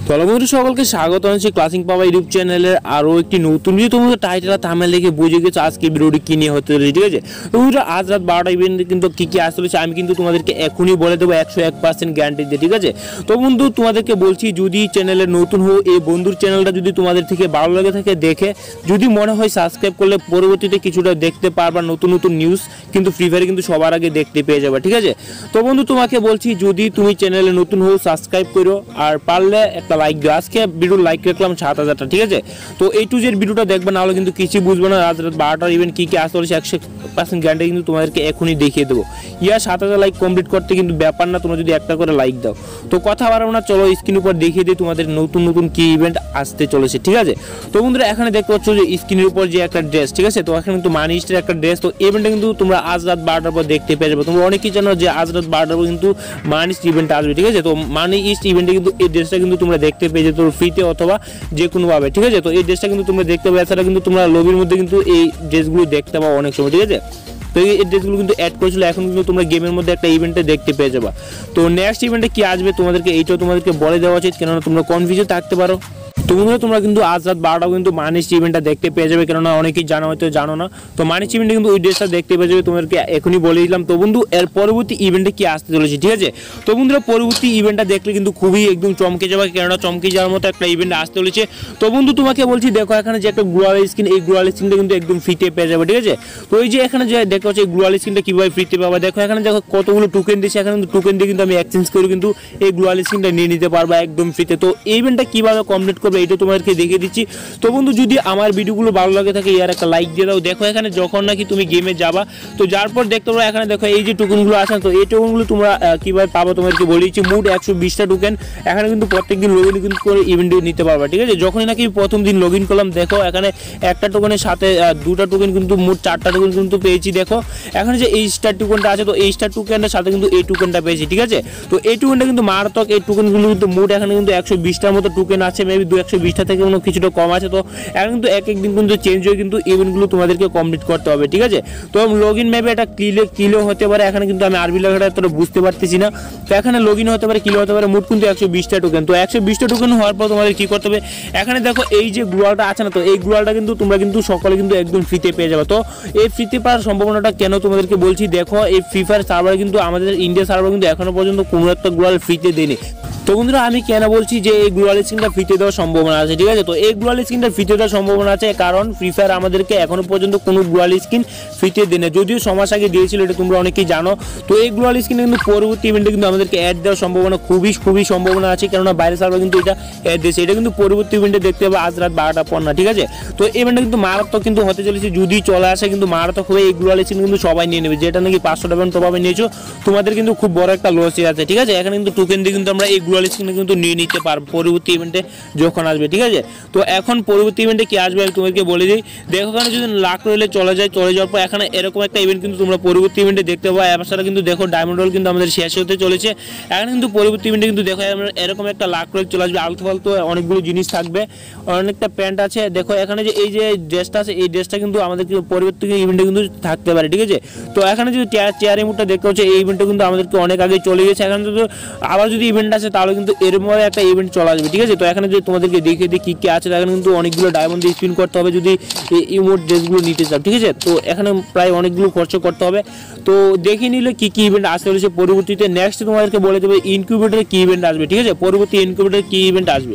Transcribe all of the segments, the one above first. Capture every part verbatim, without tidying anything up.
তলবন্ধু সকলকে স্বাগত জানাচ্ছি ক্লাসিং পাওয়া ইউটিউব চ্যানেলের আরও একটি নতুন ভিডিও। তোমাদের টাইটেল আর থাম্বনেল দেখে বুঝে গেছো আজকে ভিডিওটি কি নিয়ে হতে চলেছে, ঠিক আছে। তোমরা আজ রাত বারোটা ইভেন্টে কিন্তু কী কী আসতে চলেছে আমি কিন্তু তোমাদেরকে এখনই বলে দেবো একশো এক পার্সেন্ট গ্যারান্টি দিয়ে, ঠিক আছে। তো বন্ধু তোমাদেরকে বলছি, যদি চ্যানেলে নতুন হো, এই বন্ধুর চ্যানেলটা যদি তোমাদের থেকে ভালো লাগে থাকে দেখে যদি মনে হয় সাবস্ক্রাইব করলে পরবর্তীতে কিছুটা দেখতে পারবা, নতুন নতুন নিউজ কিন্তু ফ্রি ফায়ারে কিন্তু সবার আগে দেখতে পেয়ে যাবে, ঠিক আছে। তো বন্ধু তোমাকে বলছি, যদি তুমি চ্যানেলে নতুন হো সাবস্ক্রাইব করো, আর পারলে একটা লাইক দিও। আজকে ভিডিও লাইক রাখলাম সাত হাজারটা, ঠিক আছে। তো এই টু জেড ভিডিওটা দেখবে, না হলে কিন্তু কিছু বুঝবে না। রাত রাত বারোটার ইভেন্ট কী কী আসতে চলেছে একশো পার্সেন্ট গ্যারান্টি কিন্তু তোমাদেরকে এখনই দেখিয়ে দেবো। ইয়া সাত হাজার লাইক কমপ্লিট করতে কিন্তু ব্যাপার না, তোমরা যদি একটা করে লাইক দাও। তো কথা বাড়াবো না, চলো স্ক্রিন উপর দেখিয়ে দিই তোমাদের নতুন নতুন কি ইভেন্ট আসতে চলেছে, ঠিক আছে। তো বন্ধুরা এখানে দেখতে পাচ্ছ যে স্ক্রিনের উপর যে একটা ড্রেস, ঠিক আছে। তো এখানে কিন্তু মানি ইস্টের একটা ড্রেস, তো ইভেন্টটা কিন্তু তোমরা আজ রাত বারোটার পর দেখতে পেয়ে যাবে। তোমরা অনেকেই জানো যে আজ রাত বারোটার পর কিন্তু মানি ইস্ট ইভেন্ট আসবে, ঠিক আছে। তো মানি ইস্ট ইভেন্টে কিন্তু এই ড্রেসটা কিন্তু তোমরা দেখতে পেয়ে যেত ফ্রিতে অথবা যে কোনোভাবে, ঠিক আছে। তো এই ড্রেসটা কিন্তু তোমরা দেখতে পাবে, এছাড়া কিন্তু তোমরা লবির মধ্যে কিন্তু এই ড্রেসগুলো দেখতে পাবো অনেক সময়, ঠিক আছে। তো এই ড্রেসগুলো কিন্তু অ্যাড করেছিল, এখন কিন্তু তোমরা গেমের মধ্যে একটা ইভেন্টে দেখতে পেয়ে যাবা। তো নেক্সট ইভেন্টে কি আসবে তোমাদেরকে এইটাও তোমাদেরকে বলে দেওয়া উচিত, কেননা তোমরা কনফিউজে থাকতে পারো। তো বন্ধুরা তোমরা কিন্তু আজ রাত বারোটাও কিন্তু মানিস ইভেন্টটা দেখতে পেয়ে যাবে, কেননা অনেকেই জানো হয়তো জানো না। তো মানিস ইভেন্টে কিন্তু ওই ড্রেসটা দেখতে পেয়ে যাবে, তোমাদেরকে এখনই বলে দিলাম। তো বন্ধু এর পরবর্তী ইভেন্টে কি আসতে চলেছে, ঠিক আছে। তো বন্ধুরা পরবর্তী ইভেন্টটা দেখলে কিন্তু খুবই একদম চমকে যাবে, কেননা চমকে যাওয়ার মতো একটা ইভেন্ট আসতে চলেছে। তো বন্ধু তোমাকে বলছি, দেখো এখানে যে একটা গ্লোয়াল স্কিন, এই গ্লোয়াল স্কিনটা কিন্তু একদম ফ্রিতে পেয়ে যাবে, ঠিক আছে। তো এই যে এখানে যে দেখো হচ্ছে এই গ্লোয়াল স্কিনটা কীভাবে ফ্রিতে পাবা, দেখো এখানে দেখো কতগুলো টোকেন দিচ্ছে, এখানে কিন্তু টোকেন দিয়ে কিন্তু আমি এক্সচেঞ্জ করে কিন্তু এই গ্লোয়াল স্কিনটা নিয়ে নিতে পারবো একদম ফ্রিতে। তো এই ইভেন্টটা কীভাবে কমপ্লিট করবে এটা তোমাদেরকে দেখে দিচ্ছি। তো বন্ধু যদি আমার ভিডিওগুলো ভালো লাগে থাকে ইয়ার একটা লাইক দিয়ে দাও। দেখো এখানে যখন নাকি তুমি গেমে যাবা, তো যার পর দেখতে পারো এখানে দেখো এই যে টোকেনগুলো আছে, তো এই টোকেনগুলো তোমরা কীভাবে পাবো তোমাদেরকে বলে দিচ্ছি। মোট একশো বিশটা টোকেন এখানে কিন্তু প্রত্যেকদিন লগ ইন কিন্তু করে ইভেন্টে নিতে পারবা, ঠিক আছে। যখনই নাকি প্রথম দিন লগ ইন করলাম, দেখো এখানে একটা টোকেনের সাথে দুটা টোকেন কিন্তু মোট চারটা টোকেন কিন্তু পেয়েছি। দেখো এখানে যে এই স্টার টোকেনটা আছে, তো এই স্টার টোকেনটার সাথে কিন্তু এই টোকেনটা পেয়েছি, ঠিক আছে। তো এই টোকেনটা কিন্তু মারাত্মক, এই টোকেনগুলো কিন্তু মোট এখানে কিন্তু একশো বিশটার মতো টোকেন আছে, মেবি দু একশো বিশটা থেকে কোনো কিছুটা কম আছে। তো এখন কিন্তু এক একদিন কিন্তু চেঞ্জ হয়ে কিন্তু ইভেন্টগুলো তোমাদেরকে কমপ্লিট করতে হবে, ঠিক আছে। তো লগ ইন মেবি এটা কিলো কিলো হতে পারে, এখানে কিন্তু আমি আরবি লেখাটা এতটা বুঝতে পারতেছি না। তো এখানে লগ ইন হতে পারে, কিলো হতে পারে, মোট কিন্তু একশো বিশটা টোকেন। তো একশো বিশটা টোকেন হওয়ার পর তোমাদের কী করতে হবে, এখানে দেখো এই যে গ্লোয়ালটা আছে না, তো এই গ্লোয়ালটা কিন্তু তোমরা কিন্তু সকলে কিন্তু একদম ফ্রিতে পেয়ে যাবে। তো এই ফ্রিতে পাওয়ার সম্ভাবনাটা কেন তোমাদেরকে বলছি, দেখো এই ফ্রি ফায়ার সার্ভার কিন্তু আমাদের ইন্ডিয়া সার্ভার কিন্তু এখনো পর্যন্ত কোনো একটা গ্লোয়াল ফ্রিতে দেয়নি। তো বন্ধুরা আমি কেন বলছি যে এই গ্লোয়াল স্কিনটা ফ্রিতে দেওয়ার সম্ভাবনা আছে, ঠিক আছে। তো এই গ্লোয়াল স্কিনটা ফ্রিতে দেওয়ার সম্ভাবনা আছে, কারণ ফ্রি ফায়ার আমাদেরকে এখনো পর্যন্ত কোনো গ্লোয়াল স্কিন ফ্রিতে দেয় না, যদিও সমাজ আগে দিয়েছিল, এটা তোমরা অনেকেই জানো। তো এই গ্লোয়াল স্কিনে কিন্তু পরবর্তী ইভেন্টে কিন্তু আমাদেরকে অ্যাড দেওয়ার সম্ভাবনা খুবই খুবই সম্ভাবনা আছে, কেননা বাইরে সার্ভার কিন্তু এটা অ্যাড দিয়েছে। এটা কিন্তু পরবর্তী ইভেন্টে দেখতে হবে আজ রাত বারোটা পর না, ঠিক আছে। তো ইভেন্টটা কিন্তু মারাত্মক কিন্তু হতে চলেছে, যদি চলে আসে কিন্তু মারাত্মক হয়ে এই গ্লোয়াল স্কিন কিন্তু সবাই নিয়ে নেবে। যেটা নাকি পাঁচশো টাকা তোভাবে নিয়েছো, তোমাদের কিন্তু খুব বড় একটা লসে আছে, ঠিক আছে। এখানে কিন্তু টোকেন দিয়ে কিন্তু আমরা এই গ্লোয়াল স্কিন কিন্তু নিয়ে নিতে পারবো পরবর্তী ইভেন্টে যখন আসবে, ঠিক আছে। তো এখন পরবর্তী ইভেন্টে কি আসবে আমি তোমাদেরকে বলে দিই। দেখো এখানে যদি লাখ রয়েলে চলে যায়, চলে যাওয়ার পর এখানে এরকম একটা ইভেন্ট কিন্তু তোমরা পরবর্তী ইভেন্টে দেখতে পাবো। এছাড়া কিন্তু দেখো ডায়মন্ড রোল কিন্তু আমাদের শেষ হতে চলেছে, এখানে কিন্তু পরবর্তী ইভেন্টে কিন্তু দেখো এরকম একটা লাখ রোল চলে আসবে, আলতু ফালতু অনেকগুলো জিনিস থাকবে, অনেকটা প্যান্ট আছে। দেখো এখানে যে এই যে ড্রেসটা আছে, এই ড্রেসটা কিন্তু আমাদের পরবর্তী ইভেন্টে কিন্তু থাকতে পারে, ঠিক আছে। তো এখানে যদি চেয়ার ইমোটটা দেখতে হচ্ছে, এই ইভেন্টটা কিন্তু আমাদেরকে অনেক আগে চলে গেছে। এখানে যদি আবার যদি ইভেন্ট আছে তাহলে কিন্তু এর মধ্যে একটা ইভেন্ট চলে আসবে, ঠিক আছে। তো এখানে যদি তোমাদেরকে দেখে দিই কী কী আছে, এখানে কিন্তু অনেকগুলো ডায়মন্ড দিয়ে স্পিন করতে হবে যদি এই ইমোট ড্রেসগুলো নিতে চাও, ঠিক আছে। তো এখানে প্রায় অনেকগুলো খরচ করতে হবে। তো দেখে নিলে কী কী ইভেন্ট আসতে চলেছে পরবর্তীতে। নেক্সট তোমাদেরকে বলে দেবে ইনকিউবেটরে কী ইভেন্ট আসবে, ঠিক আছে। পরবর্তী ইনকিউবেটরে কী ইভেন্ট আসবে।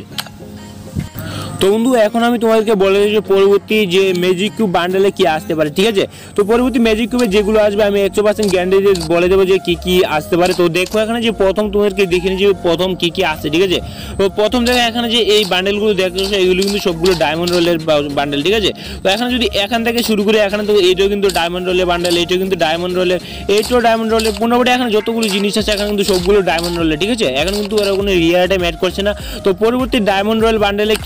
তো বন্ধু এখন আমি তোমাদেরকে বলে দিই যে পরবর্তী যে ম্যাজিক কিউব বান্ডেলে কি আসতে পারে, ঠিক আছে। তো পরবর্তী ম্যাজিক কিউবে যেগুলো আসবে আমি একশো পার্সেন্ট গ্যারান্টি দিয়ে বলে দেবো যে কী কী আসতে পারে। তো দেখো এখানে যে প্রথম তোমাদেরকে দেখে নিই যে প্রথম কী কী আসছে, ঠিক আছে। তো প্রথম জায়গায় এখানে যে এই বান্ডেলগুলো দেখো, এগুলো কিন্তু সবগুলো ডায়মন্ড রোলের বান্ডেল, ঠিক আছে। তো এখানে যদি এখান থেকে শুরু করে এখানে তো এইটাও কিন্তু ডায়মন্ড রোলের বান্ডেল, এইটাও কিন্তু ডায়মন্ড রোলের, এইটাও ডায়মন্ড রোলের, মোটামুটি এখানে যতগুলো জিনিস আছে এখানে কিন্তু সবগুলো ডায়মন্ড রোলের, ঠিক আছে। এখন কিন্তু ওরা কোনো রিয়ার টাইম অ্যাড করছে না। তো পরবর্তী ডায়মন্ড রোয়েল বান্ডেলে কি ম্যাজিক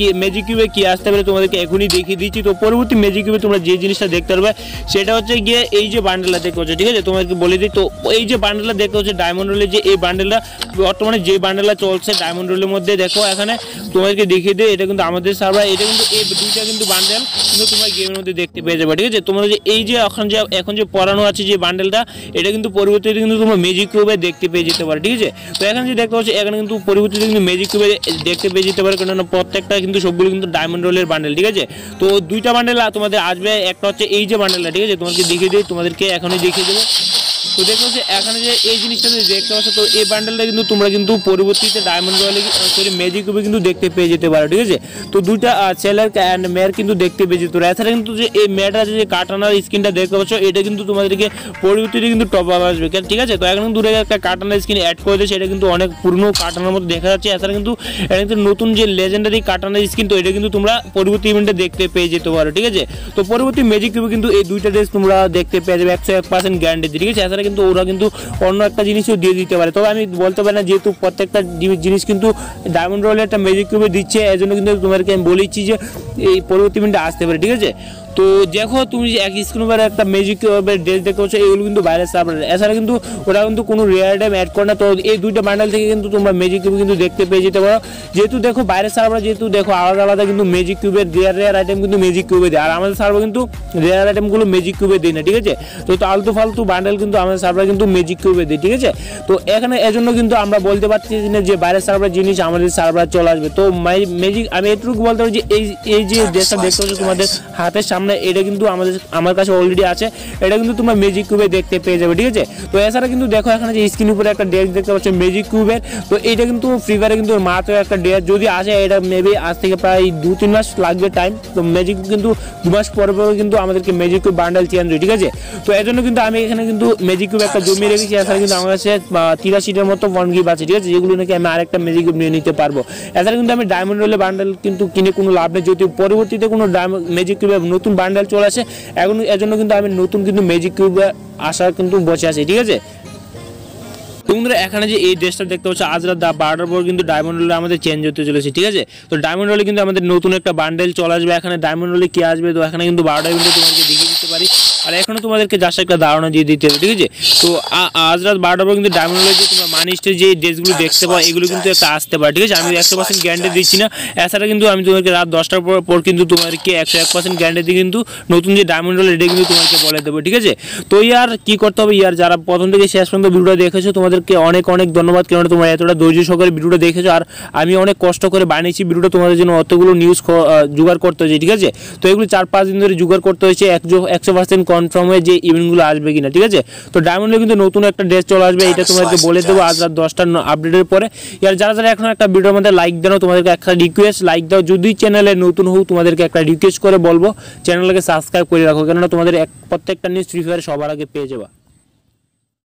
কিউবে কি আসতে পারে তোমাদেরকে এখনই দেখিয়ে দিচ্ছি। তো পরবর্তী ম্যাজিক কিউবে তোমরা যে জিনিসটা দেখতে পারবে সেটা হচ্ছে গিয়ে এই যে বান্ডেলটা দেখতে পাচ্ছ, ঠিক আছে, তোমাদেরকে বলে দিই। তো এই যে বান্ডেলটা দেখতে হচ্ছে ডায়মন্ড রোলের, যে এই বান্ডেলটা বর্তমানে যে বান্ডেলটা চলছে ডায়মন্ড রোলের মধ্যে, দেখো এখানে তোমাদেরকে দেখিয়ে দিই, এটা কিন্তু আমাদের সার্ভার, এটা কিন্তু এই দুইটা কিন্তু বান্ডেল কিন্তু তোমরা গেমের মধ্যে দেখতে পেয়ে যাবে, ঠিক আছে। তোমরা যে এই যে এখন যে এখন যে পড়ানো আছে যে বান্ডেলটা, এটা কিন্তু পরবর্তীতে কিন্তু তোমরা ম্যাজিক কিউবে দেখতে পেয়ে যেতে পারো, ঠিক আছে। তো এখানে যে দেখতে পাচ্ছ এখানে কিন্তু পরবর্তীতে কিন্তু ম্যাজিক কিউবে দেখতে পেয়ে যেতে পারো, কারণ প্রত্যেকটা কিন্তু সবগুলো কিন্তু ডায়মন্ড রোলের বান্ডেল, ঠিক আছে। তো দুইটা বান্ডেল তোমাদের আসবে, একটা হচ্ছে এই যে বান্ডেলটা, ঠিক আছে, তোমাদেরকে দেখিয়ে দিই, তোমাদেরকে এখনই দেখিয়ে দেবো। তো দেখো যে এখানে যে এই জিনিসটা দেখতে পাচ্ছ, তো এই বান্ডেলটা কিন্তু তোমরা কিন্তু পরবর্তীতে ডায়মন্ড রয়্যালে সরি ম্যাজিক কিউবে কিন্তু দেখতে পেয়ে যেতে পারো, ঠিক আছে। তো দুইটা ছেলের অ্যান্ড মেয়ের কিন্তু দেখতে পেয়ে যেতে পারো। এছাড়া কিন্তু যে এই মেয়েটা যে কাটানার স্কিনটা দেখতে পাচ্ছ, এটা কিন্তু তোমাদেরকে পরবর্তীতে কিন্তু টপ আপ আসবে, ঠিক আছে। তো এখন কিন্তু দূরে একটা কাটানার স্কিন অ্যাড করে দিয়েছে, এটা কিন্তু অনেক পুরনো কাটানার মতো দেখা যাচ্ছে। এছাড়া কিন্তু এটা কিন্তু নতুন যে লেজেন্ডারি কাটানার স্কিন, তো এটা কিন্তু তোমরা পরবর্তী ইভেন্টে দেখতে পেয়ে যেতে পারো, ঠিক আছে। তো পরবর্তী ম্যাজিক কিউবে কিন্তু এই দুইটা ড্রেস তোমরা দেখতে পেয়ে যাবে একশো এক পার্সেন্ট গ্যারান্টি, ঠিক আছে। এছাড়া কিন্তু ওরা কিন্তু অন্য একটা জিনিসও দিয়ে দিতে পারে, তবে আমি বলতে পারি না, যেহেতু প্রত্যেকটা জিনিস কিন্তু ডায়মন্ড রয়্যালে একটা ম্যাজিক কিউবে দিচ্ছে, এই জন্য কিন্তু তোমাদেরকে আমি বলেছি যে এই পরবর্তী ইভেন্টে আসতে পারে, ঠিক আছে। তো দেখো তুমি যে এক স্ক্রিন উপরে একটা ম্যাজিক কিউবের ড্রেস দেখতে পাচ্ছ, এগুলো কিন্তু বাইরের সার্ভার, এছাড়া কিন্তু ওরা কিন্তু কোনো রেয়ার টাইম অ্যাড করে না। তো এই দুইটা বান্ডেল থেকে কিন্তু তোমরা ম্যাজিক কিউব কিন্তু দেখতে পেয়ে যেতে পারো, যেহেতু দেখো বাইরের সার্ভার যেহেতু দেখো আলাদা আলাদা কিন্তু ম্যাজিক কিউবের রেয়ার রেয়ার আইটেম কিন্তু ম্যাজিক কিউবে দেয়, আর আমাদের সার্ভার কিন্তু রেয়ার আইটেমগুলো ম্যাজিক কিউবে দেয় না, ঠিক আছে। তো আলতু ফালতু বান্ডেল কিন্তু আমাদের সার্ভার কিন্তু ম্যাজিক কিউবে দেয়, ঠিক আছে। তো এখানে এজন্য কিন্তু আমরা বলতে পারছি না যে বাইরের সার্ভার জিনিস আমাদের সার্ভার চলে আসবে। তো ম্যাজিক আমি এটুকু বলতে পারি যে এই এই যে ড্রেসটা দেখতে পাচ্ছ তোমাদের হাতের সামনে, এটা কিন্তু আমাদের আমার কাছে অলরেডি আছে, এটা কিন্তু তোমরা ম্যাজিক কিউবে দেখতে পেয়ে যাবে, ঠিক আছে। তো এছাড়া কিন্তু দেখো এখানে যে স্ক্রিন উপরে একটা ড্রেস দেখতে পাচ্ছ ম্যাজিক কিউবের, তো এটা কিন্তু ফ্রি ফায়ারে কিন্তু মাত্র একটা ড্রেস যদি আসে, এটা মেবি আজ থেকে প্রায় দু তিন মাস লাগবে টাইম। তো ম্যাজিক কিন্তু দু মাস পরে পরে কিন্তু আমাদেরকে ম্যাজিক কিউব বান্ডেল চেঞ্জ হয়, ঠিক আছে। তো এর জন্য কিন্তু আমি এখানে কিন্তু ম্যাজিক কিউব একটা জমিয়ে রেখেছি। এছাড়া কিন্তু আমার কাছে তিরাশিটার মতো ওয়ান গিফট আছে, ঠিক আছে, যেগুলো নাকি আমি আরেকটা ম্যাজিক কিউব নিয়ে নিতে পারবো। এছাড়া কিন্তু আমি ডায়মন্ড রোলে বান্ডেল কিন্তু কিনে কোনো লাভ নেই, যদি পরবর্তীতে কোনো ম্যাজিক কিউবের নতুন বান্ডেল চলে আসে, এখন এর জন্য কিন্তু আমি নতুন কিন্তু ম্যাজিক কিউবে আসার কিন্তু বসে আছি, ঠিক আছে। তোমরা এখানে যে এই ড্রেসটা দেখতে পাচ্ছ আজ রাত বারোটার পর কিন্তু ডায়মন্ড রোলে আমাদের চেঞ্জ হতে চলেছে, ঠিক আছে। তো ডায়মন্ড রোলে কিন্তু আমাদের নতুন একটা বান্ডেল চলে আসবে, এখানে ডায়মন্ড রোলে কি আসবে, তো এখানে কিন্তু বারোটা কিন্তু তোমাদেরকে দেখিয়ে দিতে পারি, আর এখনো তোমাদেরকে জাস্ট একটা ধারণা দিয়ে দিতে হবে, ঠিক আছে। তো আজ রাত বারোটার পর কিন্তু ডায়মন্ড রোলে যে তোমরা মানিস্টের যে ড্রেসগুলো দেখতে পাও, এগুলো কিন্তু একটা আসতে পারে, ঠিক আছে। আমি একশো পার্সেন্ট গ্যারান্টি দিচ্ছি না। এছাড়া কিন্তু আমি তোমাদেরকে রাত দশটার পর পর কিন্তু তোমাদেরকে একশো এক পার্সেন্ট গ্যারান্টি দিয়ে কিন্তু নতুন যে ডায়মন্ড রোল এটা কিন্তু তোমাদেরকে বলে দেবো, ঠিক আছে। তো ইয়ার কি করতে হবে, ইয়ার যারা প্রথম থেকে শেষ পর্যন্ত ভিডিওটা দেখেছো তোমাদেরকে অনেক অনেক ধন্যবাদ, কারণ তোমরা এতটা ধৈর্য সহকারে ভিডিওটা দেখেছো, আর আমি অনেক কষ্ট করে বানিয়েছি ভিডিওটা তোমাদের জন্য, অতগুলো নিউজ জোগাড় করতে হয়েছে, ঠিক আছে। তো এগুলো চার পাঁচ দিন ধরে জোগাড় করতে হয়েছে একশো পার্সেন্ট কনফার্ম হয়ে যে ইভেন্টগুলো আসবে কিনা, ঠিক আছে। তো ডায়মন্ডে কিন্তু নতুন একটা ড্রেস চলে আসবে, এটা তোমাদেরকে বলে দেবো আজ রাত দশটার আপডেটের পরে। আর যারা যারা এখন একটা ভিডিওর মধ্যে লাইক দাও, তোমাদেরকে একটা রিকোয়েস্ট, লাইক দাও, যদি চ্যানেলে নতুন হোক তোমাদেরকে একটা রিকোয়েস্ট করে বলবো চ্যানেলকে সাবস্ক্রাইব করে রাখো, কেননা তোমাদের এক প্রত্যেকটা নিউজ ফ্রি ফায়ারে সবার আগে পেয়ে যাবা।